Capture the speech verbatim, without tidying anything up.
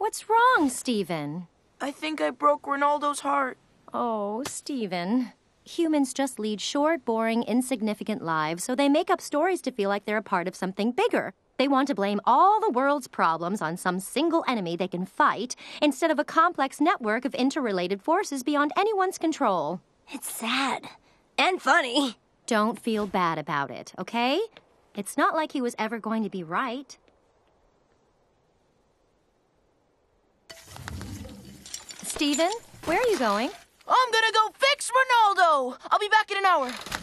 What's wrong, Steven? I think I broke Ronaldo's heart. Oh, Steven. Humans just lead short, boring, insignificant lives, so they make up stories to feel like they're a part of something bigger. They want to blame all the world's problems on some single enemy they can fight, instead of a complex network of interrelated forces beyond anyone's control. It's sad. And funny. Don't feel bad about it, okay? It's not like he was ever going to be right. Steven, where are you going? I'm gonna go fix Ronaldo! I'll be back in an hour.